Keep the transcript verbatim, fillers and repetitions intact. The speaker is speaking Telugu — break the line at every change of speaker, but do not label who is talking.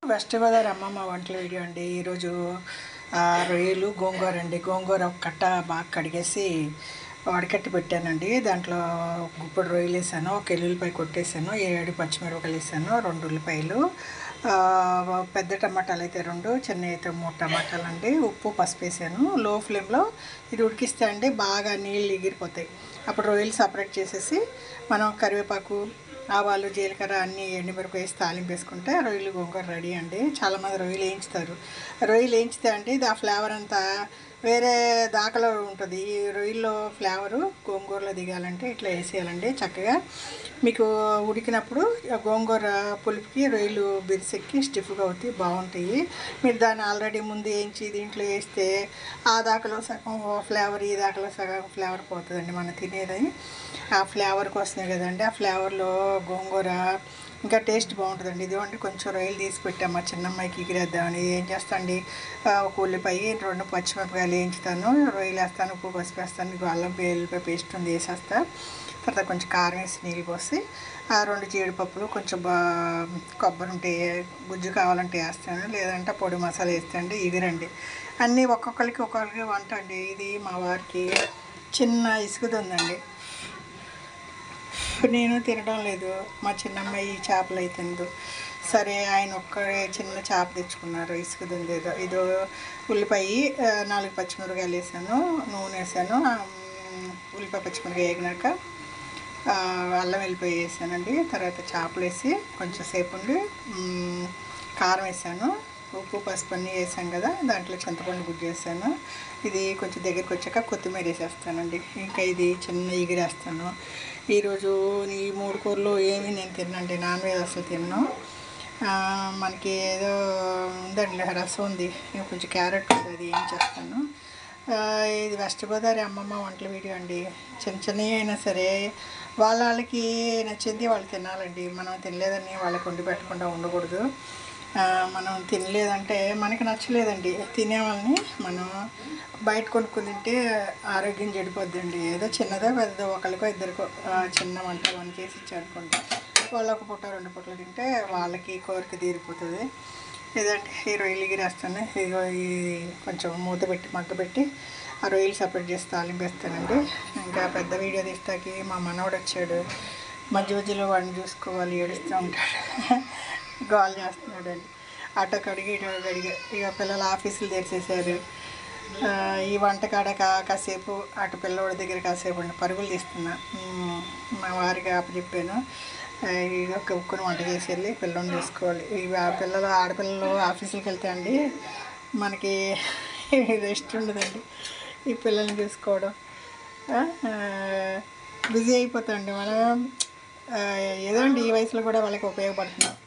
వెస్ట్ గోదావరి అమ్మమ్మ వంటల వీడియో అండి. ఈరోజు రొయ్యలు గోంగూర అండి. గోంగూర ఒక కట్ట బాగా కడిగేసి వడకట్టి పెట్టానండి. దాంట్లో గుప్పుడు రొయ్యలు వేసాను, ఒక ఎల్లుల్లిపాయ కొట్టేసాను, ఏడు పచ్చిమిరపకాయలు వేసాను, రెండు ఉల్లిపాయలు, పెద్ద టమాటాలు అయితే రెండు, చిన్న అయితే మూడు టమాటాలు అండి. ఉప్పు పసుపు వేసాను. లో ఫ్లేమ్లో ఇది ఉడికిస్తే అండి బాగా నీళ్ళు ఎగిరిపోతాయి. అప్పుడు రొయ్యలు సపరేట్ చేసేసి మనం కరివేపాకు, ఆవాలు, జీలకర్ర అన్నీ ఎండుమిరపకాయ వేసి తాలింపు వేసుకుంటే రొయ్యలు గోంగూర రెడీ అండి. చాలామంది రొయ్యలు వేయించుతారు. రొయ్యలు వేయించితే అండి ఇది ఆ ఫ్లేవర్ అంతా వేరే దాకలో ఉంటుంది. ఈ రొయ్యల్లో ఫ్లేవరు గోంగూరలో దిగాలంటే ఇట్లా వేసేయాలండి. చక్కగా మీకు ఉడికినప్పుడు గోంగూర పులుపుకి రొయ్యలు బిరిసెక్కి స్టిఫ్గా అవుతాయి, బాగుంటాయి. మీరు దాన్ని ఆల్రెడీ ముందు వేయించి దీంట్లో వేస్తే ఆ దాకలో సగం ఫ్లేవర్, ఈ దాకలో సగం ఫ్లేవర్ పోతుందండి. మనం తినేది ఆ ఫ్లేవర్ కోసమే కదండి. ఆ ఫ్లేవర్లో గోంగూర ఇంకా టేస్ట్ బాగుంటుందండి. ఇదిగోండి కొంచెం రొయ్యలు తీసి పెట్టాము మా చిన్నమ్మాయికి ఎగిరేద్దామని. ఏం చేస్తాండి, ఒక ఉల్లిపాయ, రెండు పచ్చిమిరపకాయలు వేయించుతాను, రొయ్యలు వేస్తాను, ఉప్పు పసుపు వేస్తాను, మీకు అల్లం వెల్లుల్లిపాయ పేస్ట్ ఉంది వేసేస్తా. తర్వాత కొంచెం కారం వేసి నీళ్ళు పోసి ఆ రెండు జీడిపప్పులు, కొంచెం బా కొబ్బరి ఉంటే గుజ్జు కావాలంటే వేస్తాను, లేదంటే పొడి మసాలా వేస్తాండి. ఎగిరండి అన్నీ ఒక్కొక్కరికి ఒక్కొక్కరికి వంట అండి. ఇది మా వారికి చిన్న ఇసుకది ఉందండి, నేను తినడం లేదు. మా చిన్నమ్మాయి చేపలు అయితే తినదు. సరే ఆయన ఒక్కడే చిన్న చేప తెచ్చుకున్నారు, ఇసుకది ఉంది ఏదో. ఇదో ఉల్లిపాయ, నాలుగు పచ్చిమిరపకాయలు వేసాను, నూనె వేసాను, ఉల్లిపాయ పచ్చిమిరపకాయ వేగినాక అల్లం వెల్లిపాయ వేసానండి. తర్వాత చేపలు వేసి కొంచెం సేపు ఉండి కారం వేసాను, ఉప్పు పసుపు అన్నీ వేసాను కదా, దాంట్లో చింతపండు గుజ్జు వేసాను. ఇది కొంచెం దగ్గరికి వచ్చాక కొత్తిమీర వేసేస్తానండి. ఇంకా ఇది చిన్న ఎగిరేస్తాను. ఈరోజు ఈ మూడు కూరలు ఏమీ నేను తిన్నండి, నాన్ వెజ్ అసలు తిన్నాను. మనకి ఏదో ఉందండి, రసం ఉంది, కొంచెం క్యారెట్ ఉంది, అది ఏం చేస్తాను. ఇది వెస్ట్ గోదావరి అమ్మమ్మ వంటల వీడియో అండి. చిన్న చిన్నవి అయినా సరే వాళ్ళ వాళ్ళకి నచ్చింది వాళ్ళు తినాలండి. మనం తినలేదని వాళ్ళకి వండి పెట్టకుండా ఉండకూడదు. మనం తినలేదంటే మనకి నచ్చలేదండి, తినేవాళ్ళని మనం బయట కొనుక్కుని తింటే ఆరోగ్యం చెడిపోద్దండి. ఏదో చిన్నదో పెద్దదో ఒకరికో ఇద్దరికో చిన్న వంట వంట చేసి ఇచ్చారనుకుంటే వాళ్ళు ఒక పూట రెండు పూటలు తింటే వాళ్ళకి కోరిక తీరిపోతుంది. లేదంటే ఈ రొయ్యలు ఎగిరేస్తాను. ఇదిగో ఈ కొంచెం మూత పెట్టి మగ్గ పెట్టి ఆ రొయ్యలు సపరేట్ చేసి తాలింపు వేస్తానండి. ఇంకా పెద్ద వీడియో తీస్తాకి మా మనవడు వచ్చాడు, మధ్య మధ్యలో వాడిని చూసుకోవాలి, ఏడుస్తూ ఉంటాడు, గోల్ చేస్తున్నాడండి. అటో కడిగి ఇటో కడిగి ఇక పిల్లలు ఆఫీసులు తెరిచేసారు. ఈ వంటకాడ కా కాసేపు అటు పిల్లవాడి దగ్గర కాసేపు అండి పరుగులు తీస్తున్నా. మా వారికి అప్పచెప్పాను, ఇక కుక్కుని వంట చేసి వెళ్ళి పిల్లల్ని చూసుకోవాలి. ఇవి ఆ పిల్లలు ఆడపిల్లలు ఆఫీసులకు వెళ్తే అండి మనకి రెస్ట్ ఉండదండి. ఈ పిల్లల్ని చూసుకోవడం బిజీ అయిపోతాండి మనం. ఏదో అండి ఈ వయసులో కూడా వాళ్ళకి ఉపయోగపడుతున్నాం.